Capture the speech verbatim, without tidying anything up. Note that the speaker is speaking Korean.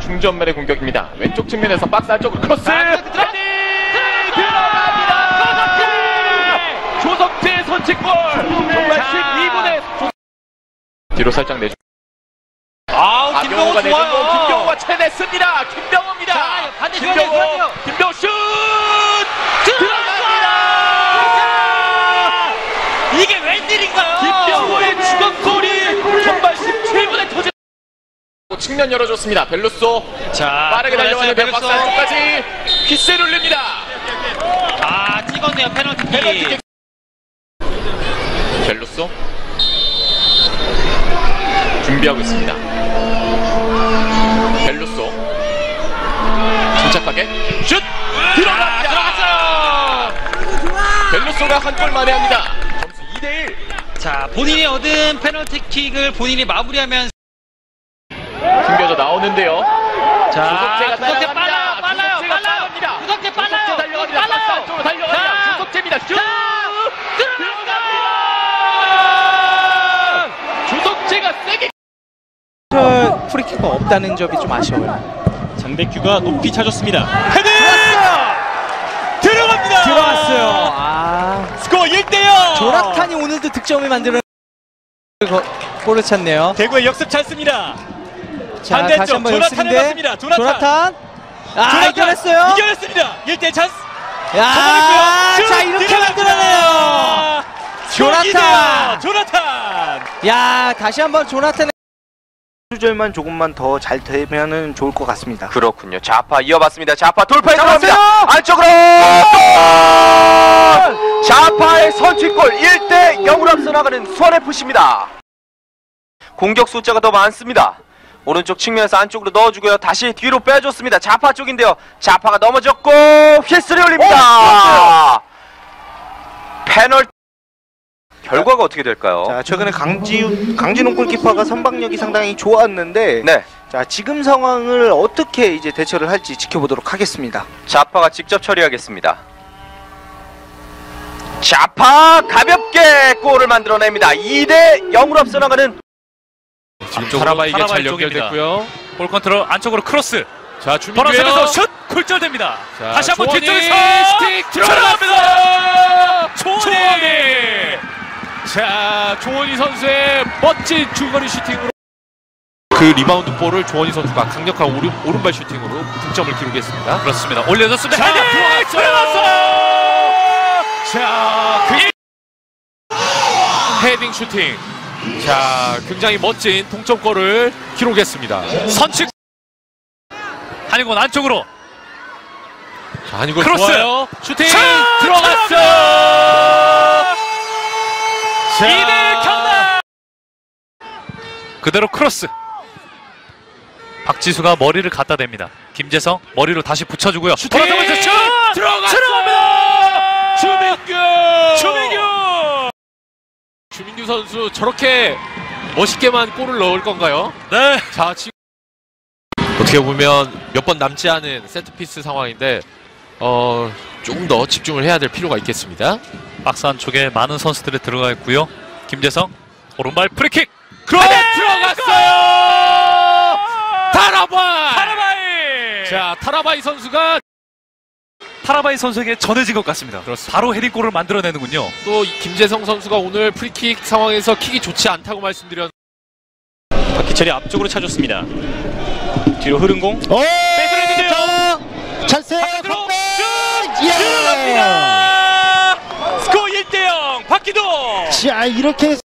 중전면의 공격입니다. 왼쪽 측면에서 박스 안쪽으로 크로스! 아, 들어갑니다! 조석재 선취골! 정말 십이 분에 뒤로 살짝 내주. 아우, 아, 김병호 좋아요! 김병호가 채냈습니다! 김병호입니다! 자, 반대 김병호! 김병호 슛! 들어갑니다! 이게 웬일인가요? 김병호의 추격골이 정말 십칠 분에 터진 측면 열어줬습니다. 벨루소 자, 빠르게 달려가는 벨루소. 박스 안쪽까지 휘슬 울립니다. 아, 찍었네요. 페널티킥. 페널티킥. 벨루소 준비하고 있습니다. 벨루소 침착하게 슛! 들어갑니다. 아, 들어갔어요. 벨루소가 한 골 만회합니다. 점수 이 대 일. 자, 본인이 얻은 페널티킥을 본인이 마무리하면서 숨겨져 나오는데요. 자, 조석재가 조석재 따라갑니다. 빨라요, 빨라요, 조석재가 빨라요. 따라갑니다. 조석재 빨라요, 조석재 달려갑니다. 빨라요. 박스 안쪽으로 달려갑니다. 자, 조석재입니다. 슛! 자, 들어갑니다. 조석재가 세게 프리킥가 없다는 점이 좀 아쉬워요. 장백규가 높이 차줬습니다. 헤드! 들어갑니다! 들어왔어요. 아, 스코어 일 대 영! 조라탄이 오늘도 득점을 만드는 골을 찼네요. 대구의 역습 찬스입니다. 자, 반대쪽 다시 한번 조나탄을 역습인데 봤습니다. 조나탄. 조라탄. 아, 조나탄 이겨냈어요. 이겨냈습니다. 일 대 찬스. 야, 접어냈고요. 자, 슛! 이렇게 들어갑니다. 만들어내요. 조나탄. 조나탄. 조나탄. 야, 다시 한번 조나탄의 수절만 조금만 더 잘 되면은 좋을 것 같습니다. 그렇군요. 좌파 이어봤습니다. 좌파 돌파에 들어갑니다. 안쪽으로 골! 좌파의 선취골 일 대 영으로 앞서 나가는 수원에프씨입니다. 공격 숫자가 더 많습니다. 오른쪽 측면에서 안쪽으로 넣어주고요. 다시 뒤로 빼줬습니다. 좌파 쪽인데요. 좌파가 넘어졌고 휘슬이 올립니다. 페널티 결과가 어떻게 될까요? 자, 최근에 강지 강진호 골키퍼가 선방력이 상당히 좋았는데, 네. 자, 지금 상황을 어떻게 이제 대처를 할지 지켜보도록 하겠습니다. 좌파가 직접 처리하겠습니다. 좌파 가볍게 골을 만들어냅니다. 이 대 영으로 앞서 나가는 지금 타라바이게 잘 연결됐고요. 볼 컨트롤 안쪽으로 크로스. 자, 준비돼요. 돌아서면서 슛! 골절됩니다. 자, 다시 한번 조원이 뒤쪽에서 스틱 들어갑니다. 조원이! 조원이! 자, 조원이 선수의 멋진 중거리 슈팅으로 그 리바운드 볼을 조원이 선수가 강력한 오른, 오른발 슈팅으로 득점을 기록했습니다. 그렇습니다. 올려줬습니다. 자, 헤딩! 들어갔어요. 들어갔어요. 자, 그 헤딩 슈팅. 자, 굉장히 멋진 동점골을 기록했습니다. 선취. 한일권 안쪽으로. 자, 한이골 크로스! 좋아요. 슈팅 슛! 들어갔어요. 자, 이 대 일 경남. 그대로 크로스. 박지수가 머리를 갖다 댑니다. 김재성 머리로 다시 붙여주고요. 슈팅 돌아서면서 슛! 들어갔습니다. 주민규. 주민규. 주민규 선수 저렇게 멋있게만 골을 넣을 건가요? 네. 자, 지금 어떻게 보면 몇 번 남지 않은 세트피스 상황인데 어, 조금 더 집중을 해야 될 필요가 있겠습니다. 박스 안쪽에 많은 선수들이 들어가 있고요. 김재성 오른발 프리킥. 그런데 들어갔어요. 타라바이. 타라바이. 자, 타라바이 선수가 타라바이 선수에게 전해진 것 같습니다. 그렇습니다. 바로 헤딩골을 만들어내는군요. 또 김재성 선수가 오늘 프리킥 상황에서 킥이 좋지 않다고 말씀드렸는데 박희철이 앞쪽으로 차줬습니다. 뒤로 흐른 공. 오! 뺏어냈는데요. 찬스! 바깥으로 슛! 예! 들어갑니다. 스코어 일 대 영. 박기동. 자, 이렇게